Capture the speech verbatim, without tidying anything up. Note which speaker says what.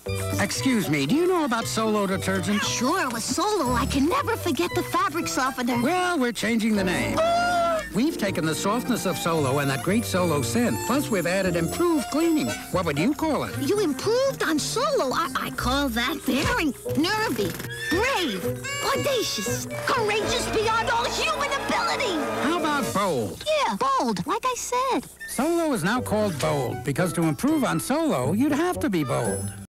Speaker 1: Excuse me, do you know about Solo detergent?
Speaker 2: Sure, with Solo, I can never forget the fabric softener.
Speaker 1: Well, we're changing the name. We've taken the softness of Solo and that great Solo scent, plus we've added improved cleaning. What would you call it?
Speaker 2: You improved on Solo. I, I call that daring, nervy, brave, audacious, courageous beyond all human ability.
Speaker 1: How about bold?
Speaker 2: Yeah, bold, like I said.
Speaker 1: Solo is now called Bold because to improve on Solo, you'd have to be bold.